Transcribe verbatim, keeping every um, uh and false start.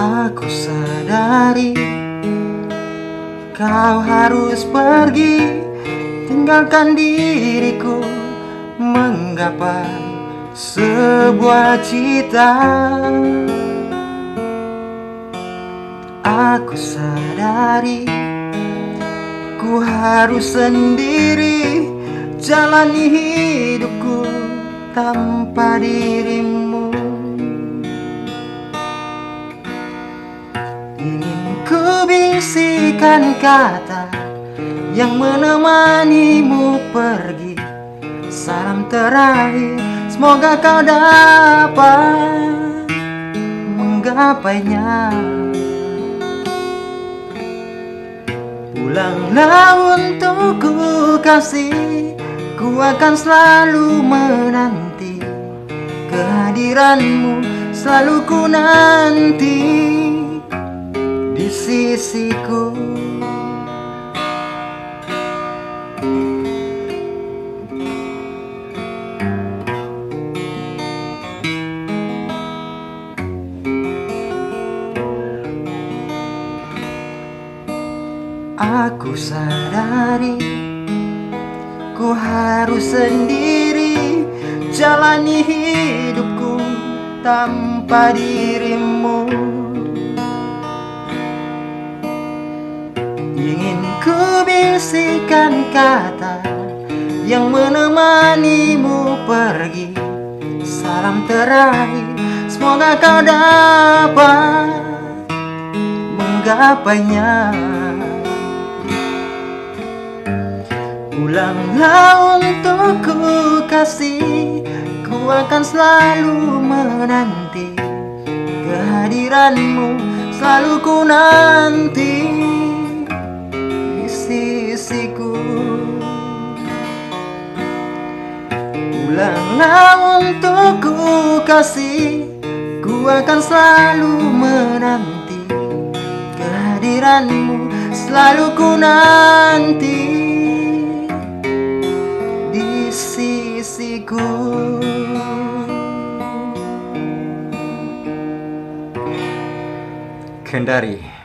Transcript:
Aku sadari kau harus pergi, tinggalkan diriku menggapai sebuah cita. Aku sadari ku harus sendiri jalani hidupku tanpa dirimu. Ingin ku bisikan kata yang menemanimu pergi, salam terakhir, semoga kau dapat menggapainya. Pulanglah untukku kasih, ku akan selalu menanti kehadiranmu, selalu ku nanti di sisiku. Aku sadari ku harus sendiri jalani hidupku tanpa dirimu. Ingin ku bisikan kata yang menemanimu pergi, salam terakhir, semoga kau dapat menggapainya. Pulanglah untukku kasih, ku akan selalu menanti kehadiranmu, selalu ku nanti di sisiku. Pulanglah untukku kasih, ku akan selalu menanti kehadiranmu, selalu ku nanti sisiku. Kendari.